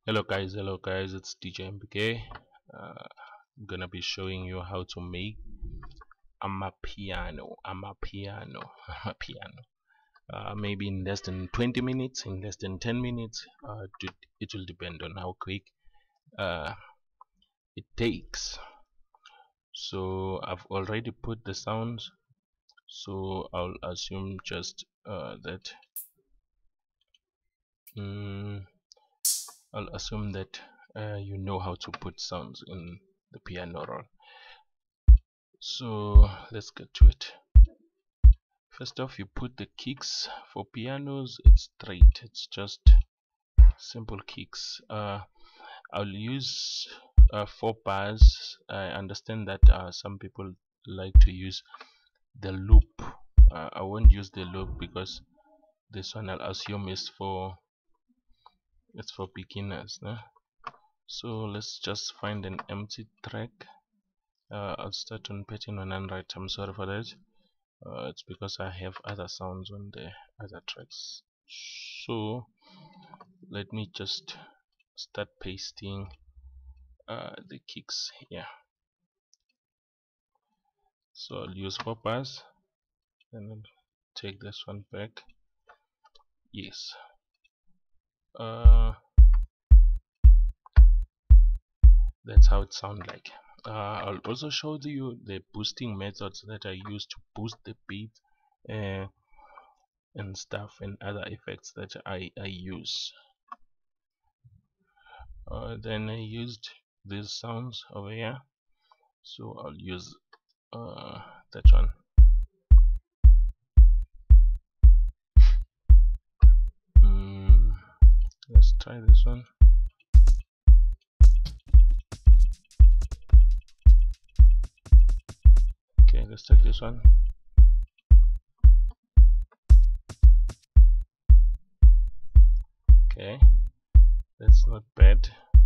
Hello guys, it's DJ MBK. I'm gonna be showing you how to make Amapiano. Maybe in less than 20 minutes, in less than 10 minutes. It will depend on how quick uh, it takes. So I've already put the sounds, so I'll assume just that you know how to put sounds in the piano roll. So let's get to it. First off, you put the kicks. For pianos it's straight, it's just simple kicks. I'll use 4 bars. I understand that some people like to use the loop. I won't use the loop because this one I'll assume is for beginners, no? So let's just find an empty track. I'll start on pattern on unwrite. I'm sorry for that. It's because I have other sounds on the other tracks. So let me just start pasting the kicks here. So I'll use 4 bars and then take this one back. Yes. That's how it sounds like. I'll also show you the boosting methods that I use to boost the beat and stuff, and other effects that I use. Then I used these sounds over here, so I'll use that one. Let's try this one. Okay, let's take this one. Okay, that's not bad.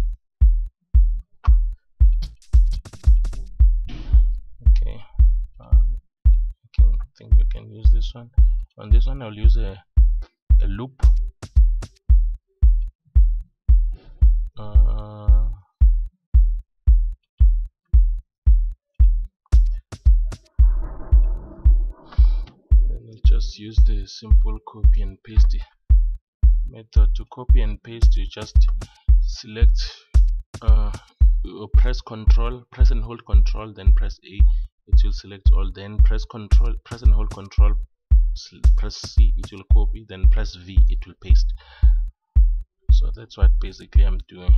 Okay, I think you can use this one. On this one I'll use a loop. Then I'll just use the simple copy and paste method. To copy and paste, you just select press and hold control, then press A, it will select all, then press and hold control, press C, it will copy, then press V, it will paste. So that's what basically I'm doing.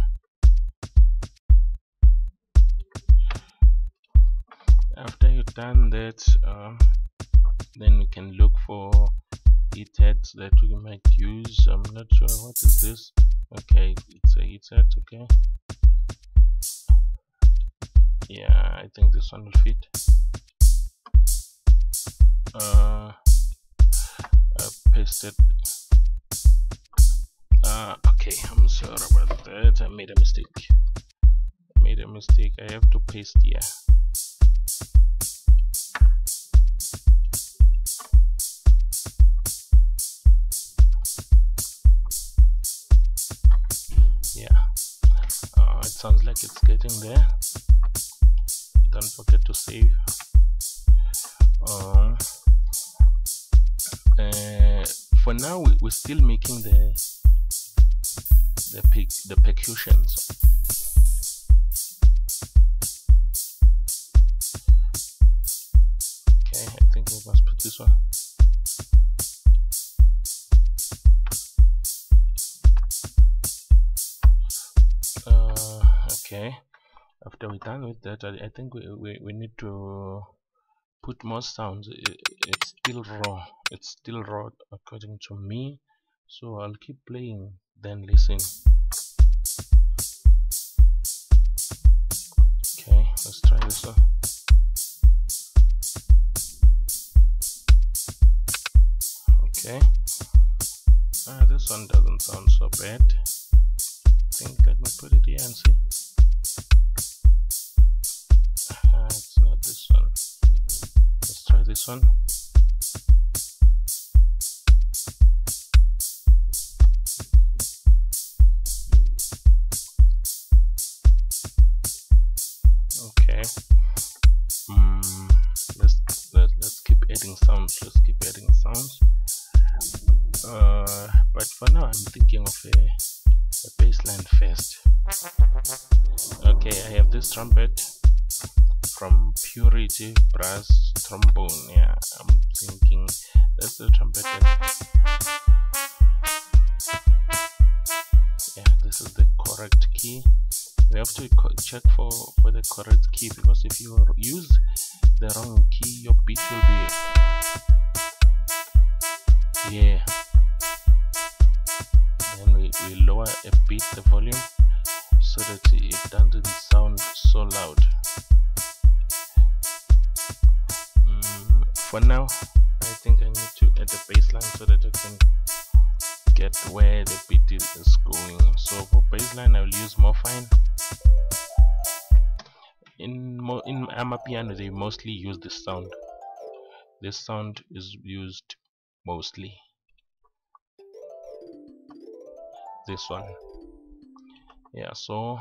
After you've done that, then we can look for hit heads that we might use. I'm not sure what is this. Okay, it's a hit head. Okay, yeah, I think this one will fit. I pasted. Okay, I'm sorry about that. I made a mistake. I have to paste here. It sounds like it's getting there. Don't forget to save. For now we're still making the percussions. Okay, I think we must put this one. Okay, after we're done with that, I think we need to put more sounds. It's still raw according to me, so I'll keep playing, then listen. Okay, let's try this one. Okay, this one doesn't sound so bad. I think let me put it here and see. It's not this one. Let's try this one. adding sounds. Let's keep adding sounds. But for now, I'm thinking of a bass line first. Okay, I have this trumpet from Purity Brass Trombone. Yeah, I'm thinking that's the trumpet. Yeah, this is the correct key. We have to check for the correct key, because if you use the wrong key, your beat will be then we lower a bit the volume so that it doesn't sound so loud. For now, I think I need to add a bass line so that I can get where the beat is going. So for bass line, I will use Morphine. In Amapiano, they mostly use this sound. This sound is used mostly. This one. Yeah, so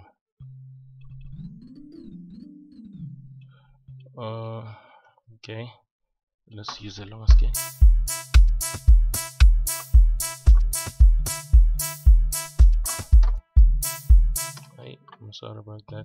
okay, let's use the lower scale. I'm sorry about that.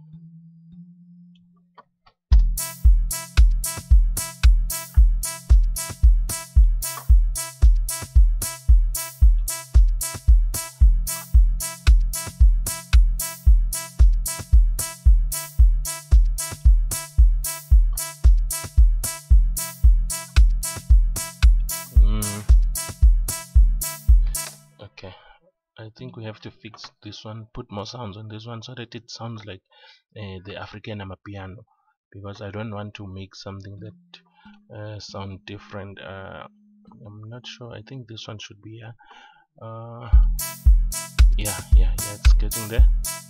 Okay, I think we have to fix this one, put more sounds on this one so that it sounds like the African Amapiano, because I don't want to make something that sound different. I'm not sure. I think this one should be yeah, it's getting there.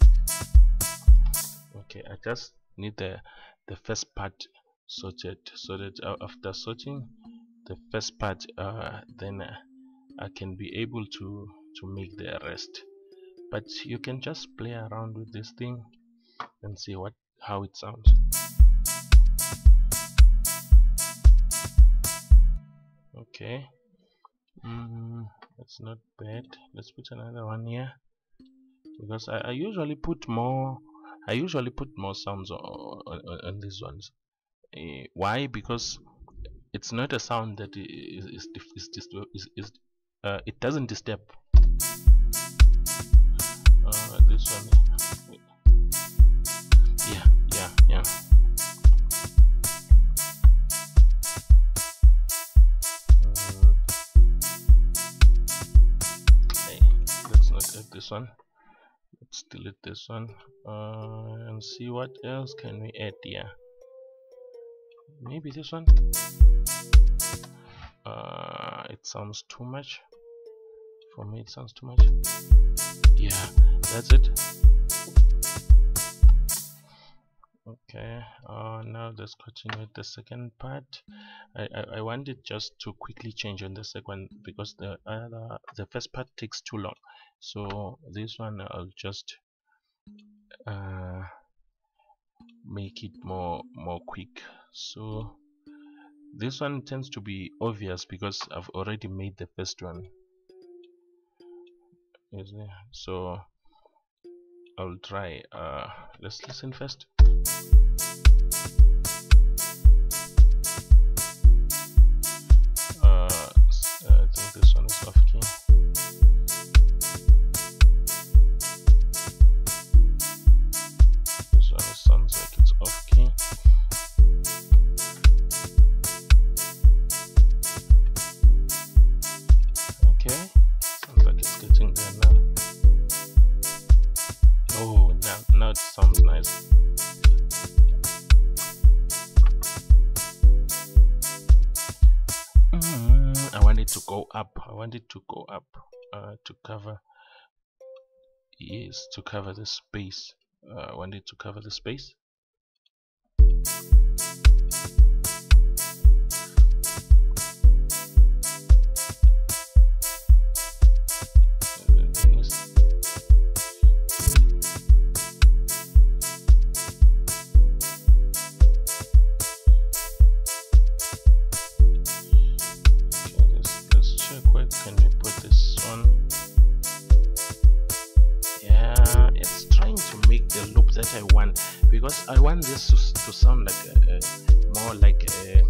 Okay, I just need the first part sorted, so that after sorting the first part, then I can be able to make the rest. But you can just play around with this thing and see how it sounds. Okay, that's not bad. Let's put another one here, because I usually put more sounds on these ones. Why? Because it's not a sound that it doesn't disturb. This one, yeah. Let's not add this one. Let's delete this one and see what else can we add here. Maybe this one. It sounds too much. For me, it sounds too much. Yeah, that's it. Okay, now let's continue with the second part. I wanted just to quickly change on the second, because the first part takes too long. So this one I'll just make it more quick. So this one tends to be obvious because I've already made the first one. So I'll try. Let's listen first. I think this one is off key. This one sounds like it's off key. Okay, sounds like it's getting there now. Oh, now it sounds nice. I want it to go up. To cover. Yes, to cover the space. I want it to cover the space. because I want this to sound like more like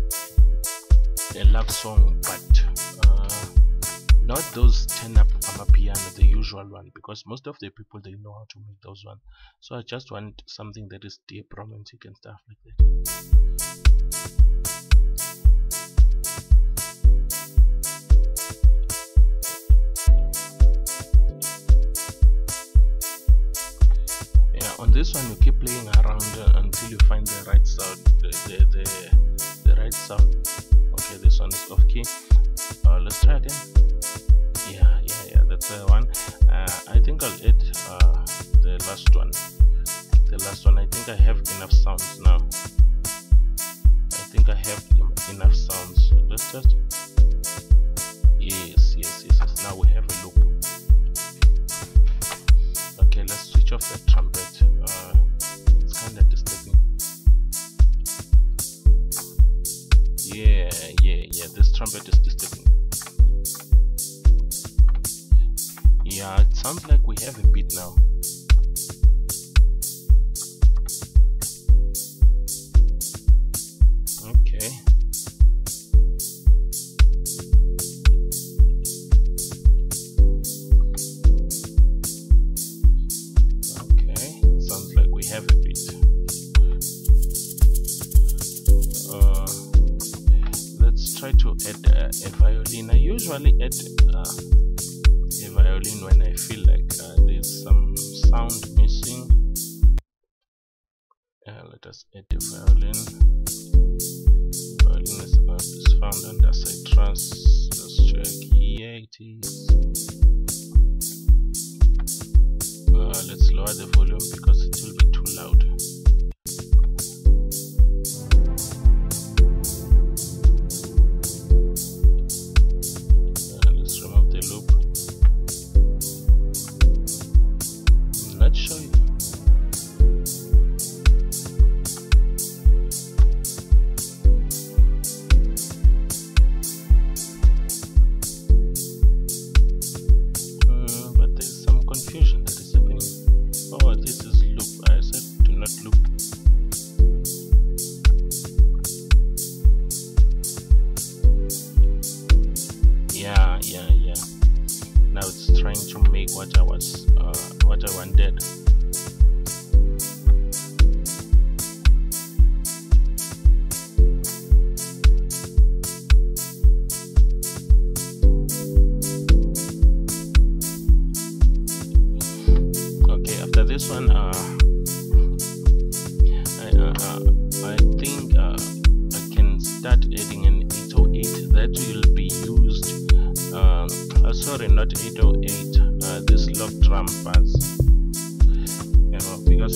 a love song, but not those turn-up Amapiano, the usual one, because most of the people, they know how to make those ones. So I just want something that is deep, romantic and stuff like that. On this one, you keep playing around until you find the right sound, the right sound. Okay, this one is off key. Let's try again. Yeah, that's the one. I think I'll add the last one. I think I have enough sounds now. Enough sounds. Let's just. Yes. Now we have a loop. Okay, let's switch off the trumpet. It's kind of disturbing. Yeah. This trumpet is disturbing. Yeah, it sounds like we have a beat now. Okay. Sounds like we have a beat. Let's try to add a violin. I usually add a violin when I feel like there's some sound missing. Let us add the violin. Violin is found under citrus. Let's check. Here it is. Let's lower the volume because it will be too loud. Let's remove the loop. I'm not sure. But there's some confusion that is happening. Oh, this is loop. I said do not loop. Yeah. Now it's trying to make what I wanted. Okay, after this one, I think I can start adding an 808 that will be used. Sorry, not 808. This log drum pads. Because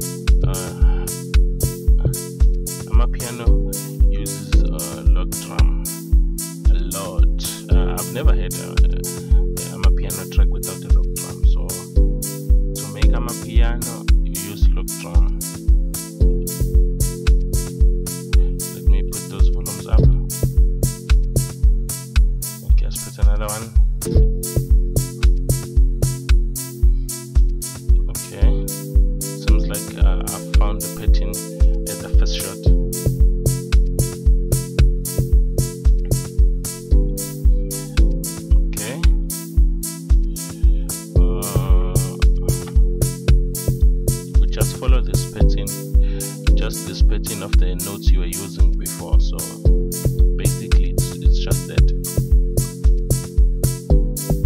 Amapiano uses log drum a lot. I've never had a Amapiano track without a log drum. So to make Amapiano, you use log drum. Let me put those volumes up. Okay, let's put another one. Okay, seems like I found the pattern at the first shot. Okay, we just follow this pattern, just this pattern of the notes you were using before. So basically, it's just that.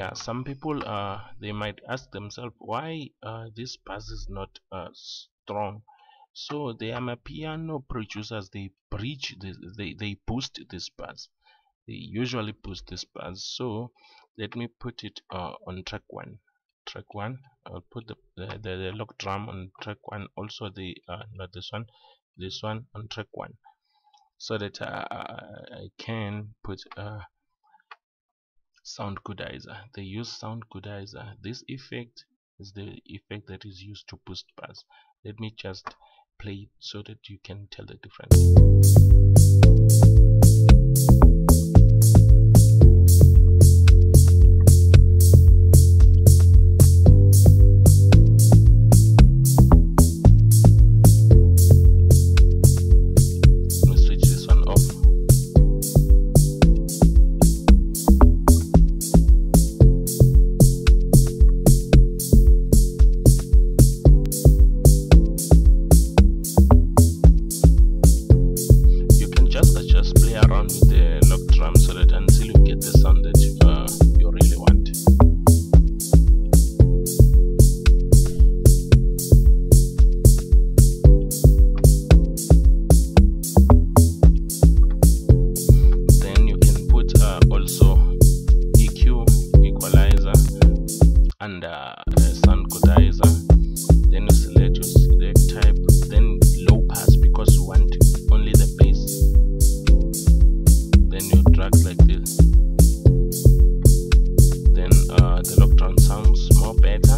Yeah, some people they might ask themselves why this bass is not strong. So the Amapiano producers, they bridge this, they boost this bass. They usually boost this bass. So let me put it on track one. Track one. I'll put the lock drum on track one. Also the not this one on track one, so that I can put sound goodizer. They use sound goodizer. This effect is the effect that is used to boost bass. Let me just play it so that you can tell the difference. And sound goodizer. Then you select your select type, then low pass because you want only the bass. Then you drag like this. Then the lockdown sounds more better.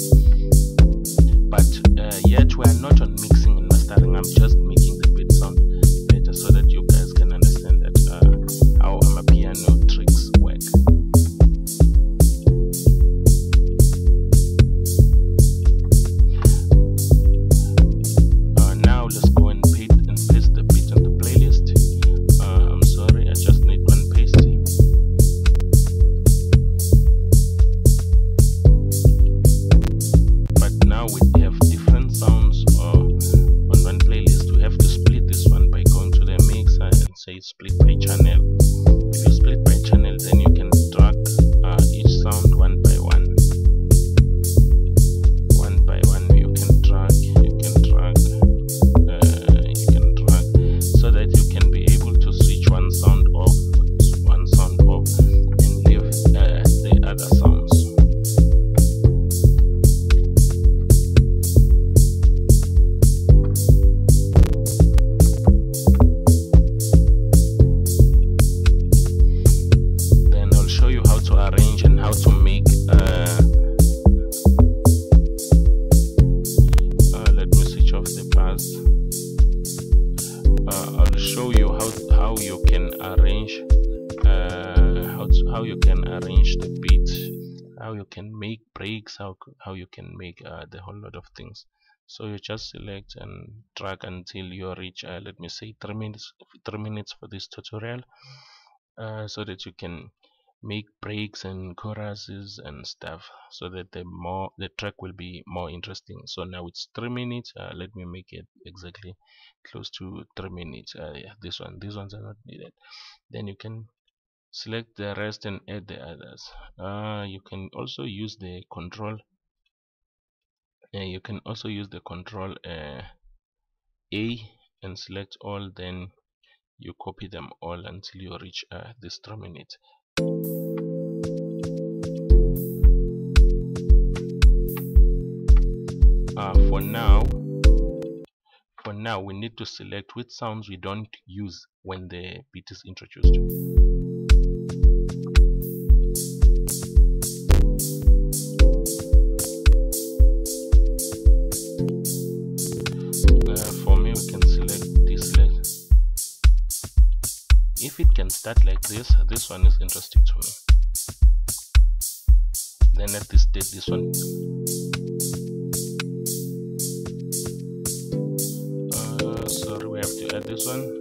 But yet we are not on mixing and mastering. I'm just making the beat sound better so that you guys can understand that how Amapiano tricks work. Say split by channel. If you split by channel, then you can drag each sound one by one. One by one, you can drag, so that you can be able to switch one sound off, and leave the other sounds. Arrange and how to make let me switch off the bass. I'll show you how you can arrange how you can arrange the beat, how you can make breaks, how you can make the whole lot of things. So you just select and drag until you reach let me say 3 minutes for this tutorial, so that you can make breaks and choruses and stuff, so that the track will be more interesting. So now it's 3 minutes. Let me make it exactly close to 3 minutes. Yeah, these ones are not needed. Then you can select the rest and add the others. You can also use the control A and select all, then you copy them all until you reach this 3 minutes. For now we need to select which sounds we don't use when the beat is introduced. For me, we can select this. If it can start like this one is interesting to me. Then at this stage, this one. Sorry, we have to add this one.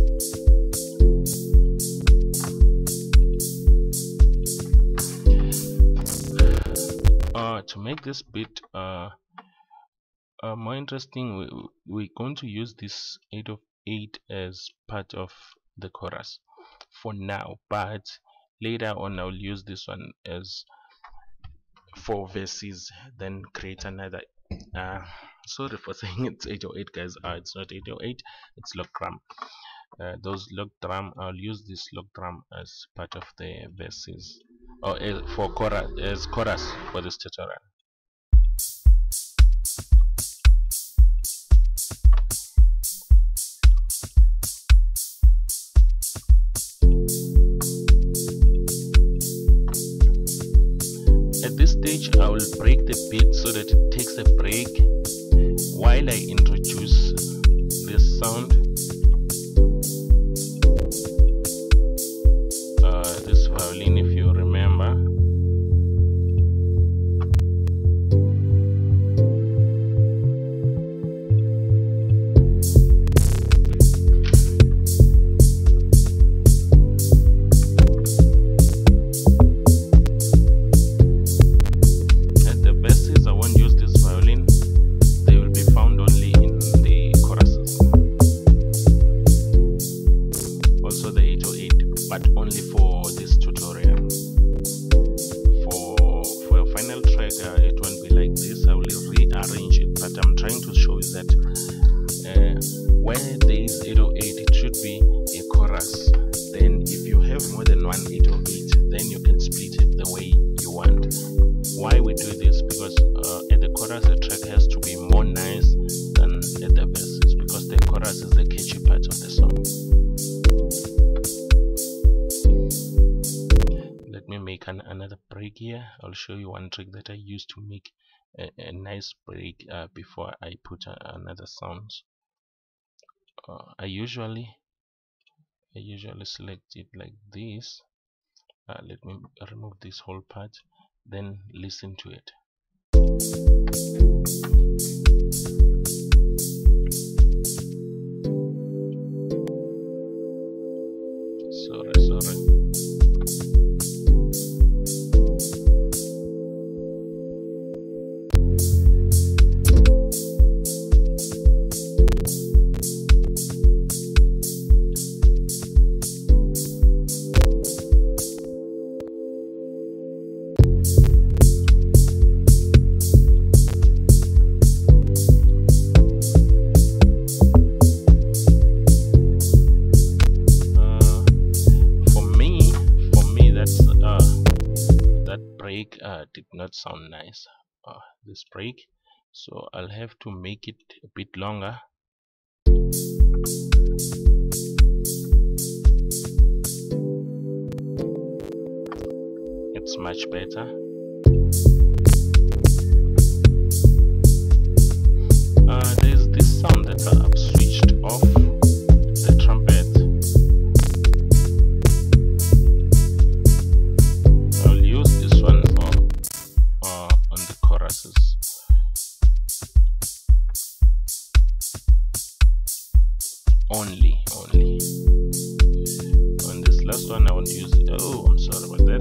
To make this bit more interesting, we're going to use this 8 of 8 as part of the chorus for now, but later on I'll use this one as 4 verses, then create another. Sorry for saying it's 808, guys. It's not 808, it's log drum. Those log drum, I'll use this log drum as part of the verses, or for chorus, as chorus for this tutorial. At this stage, I will break the beat so that it takes a break while I introduce this sound. This violin, if you remember. Another break here. I'll show you one trick that I use to make a nice break before I put another sounds. I usually select it like this. Let me remove this whole part, then listen to it. Sorry. Did not sound nice, this break, so I'll have to make it a bit longer. It's much better. There's this sound that I've switched off, the trumpet. Only on this last one I won't use it. Oh, I'm sorry about that.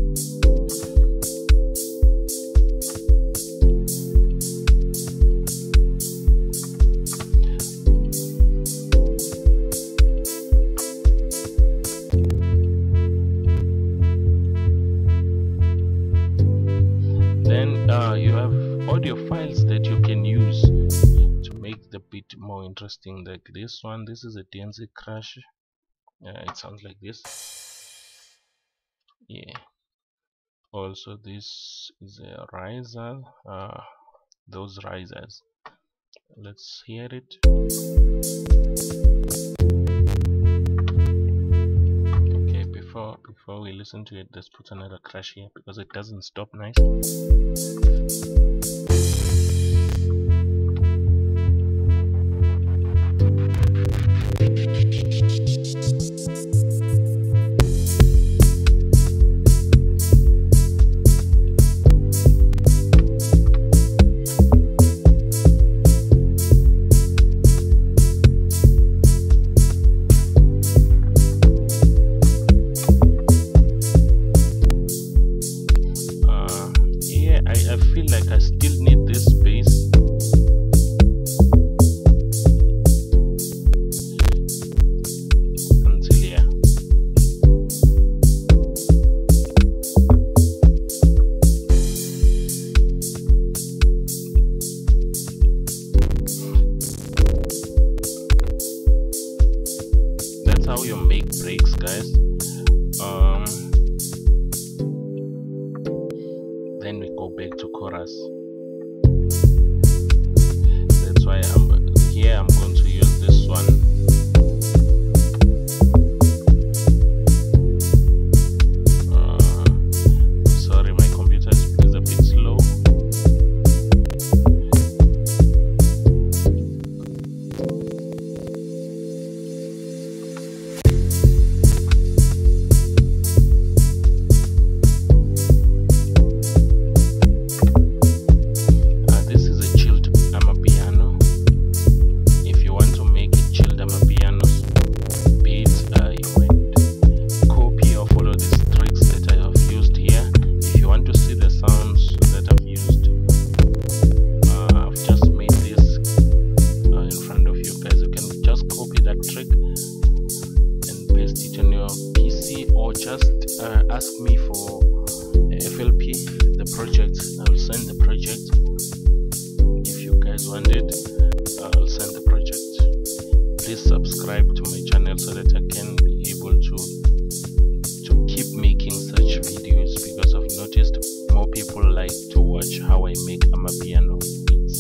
Then you have audio files that you can use to make the beat more interesting, like this one. This is a DNC crash. It sounds like this. Yeah. Also, this is a riser. Those risers. Let's hear it. Okay, before we listen to it, let's put another crash here because it doesn't stop nice. I feel like I still need this bass. Until here. chorus. That's why I'm going to use this one. Sorry, my computer is a bit slow. This is a chilled Amapiano. If you want to make a chilled Amapiano beat, you might copy or follow these tricks that I have used here. If you want to see the sounds that I've used, I've just made this in front of you guys. You can just copy that trick and paste it on your PC, or just ask me for FLP, the project. I'll send the project. If you guys want it, I'll send the project. Please subscribe to my channel so that I can be able to keep making such videos, because I've noticed more people like to watch how I make Amapiano beats.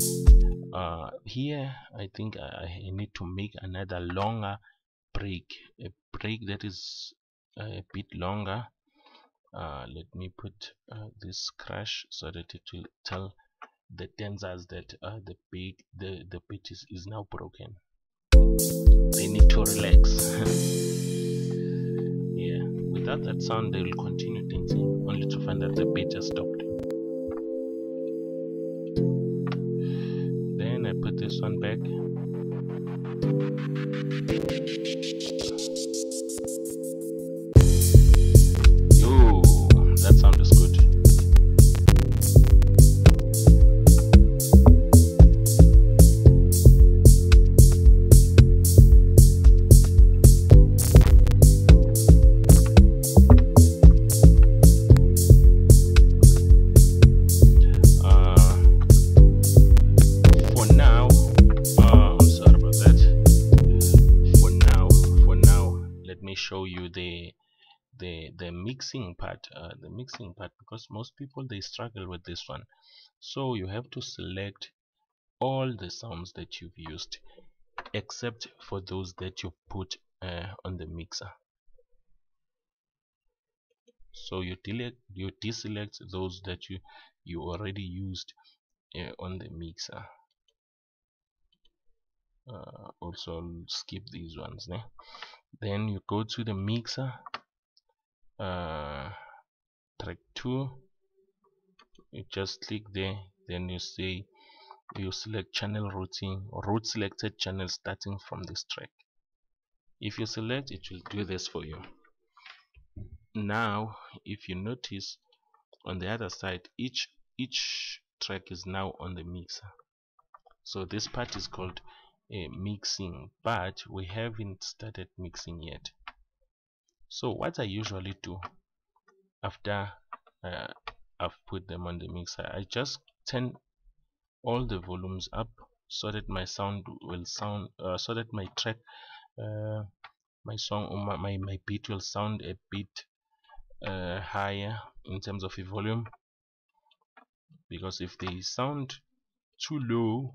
Here I think I need to make another longer break, a break that is a bit longer. Let me put this crash so that it will tell the dancers that the beat is now broken. They need to relax. Yeah, without that sound they will continue dancing, only to find that the beat has stopped. Then I put this one back. Yo, that sound is good. Show you the mixing part, because most people, they struggle with this one. So you have to select all the sounds that you've used, except for those that you put on the mixer. So you deselect those that you already used on the mixer. Also I'll skip these ones. Then you go to the mixer, track 2, you just click there, then you select channel routing, or route selected channel starting from this track. If you select, it will do this for you. Now if you notice on the other side, each track is now on the mixer. So this part is called mixing, but we haven't started mixing yet. So what I usually do after I've put them on the mixer, I just turn all the volumes up so that my sound will sound so that my track, my song, or my beat will sound a bit higher in terms of the volume, because if they sound too low,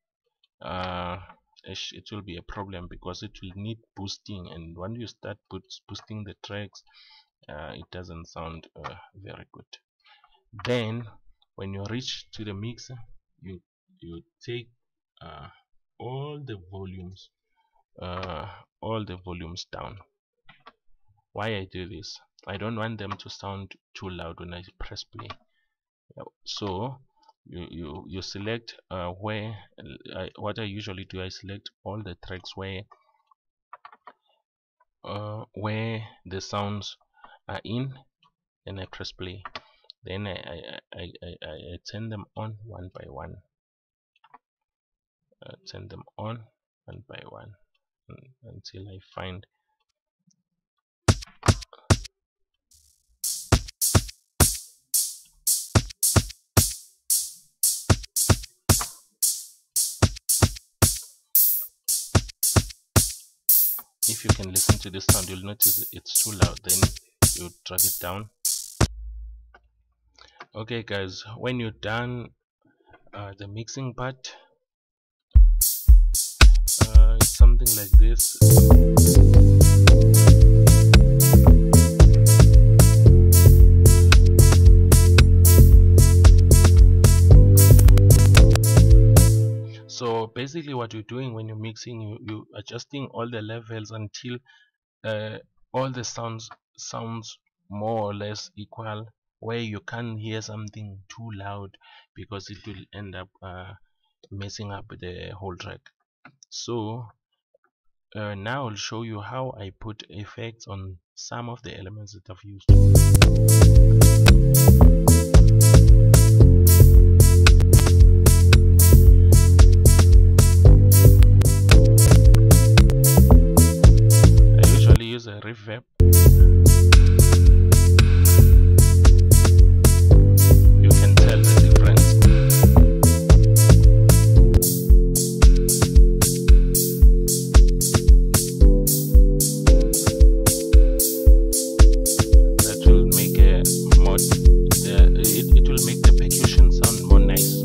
it will be a problem, because it will need boosting, and when you start boosting the tracks, it doesn't sound very good. Then when you reach to the mixer, you take all the volumes down. Why I do this? I don't want them to sound too loud when I press play. So you select where what I usually do, I select all the tracks where the sounds are in, and I press play. Then I turn them on one by one. Turn them on one by one until I find if you can listen to this sound, you'll notice it's too loud. Then you drag it down. Okay guys, when you're done the mixing part, it's something like this. So basically what you're doing when you're mixing, you adjusting all the levels until all the sounds more or less equal, where you can't hear something too loud because it will end up messing up the whole track. So now I'll show you how I put effects on some of the elements that I've used. I usually use a reverb. You can tell the difference. That will make a more it will make the percussion sound more nice.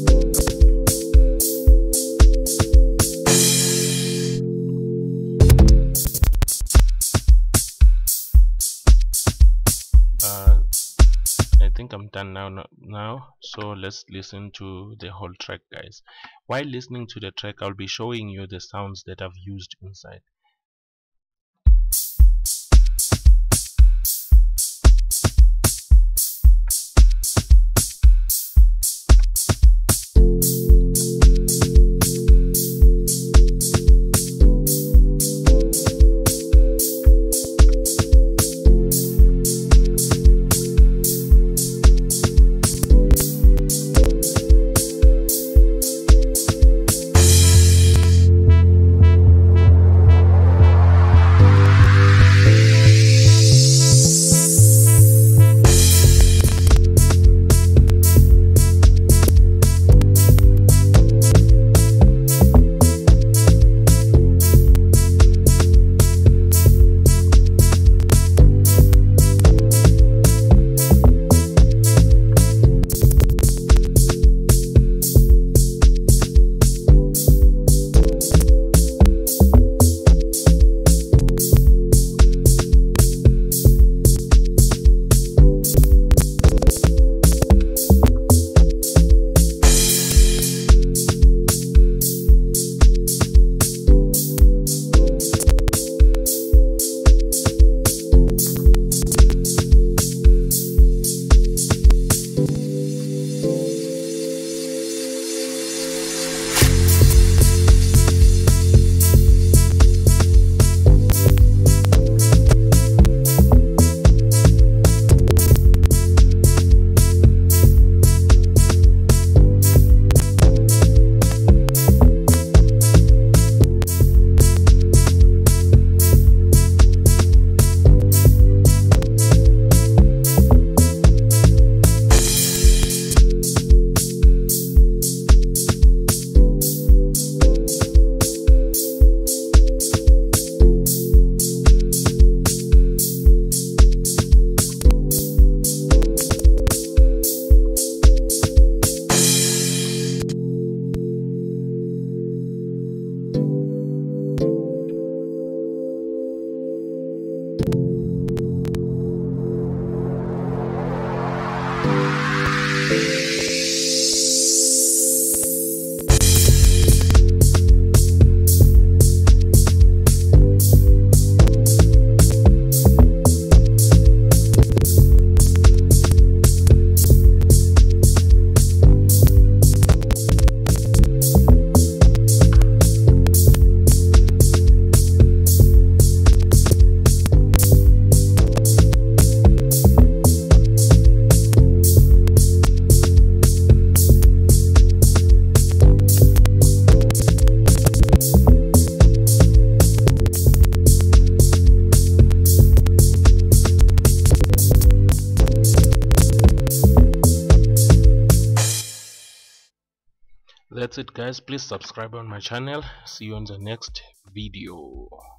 I think I'm done now, so let's listen to the whole track, guys. While listening to the track, I'll be showing you the sounds that I've used inside. That's it, guys. Please subscribe on my channel. See you on the next video.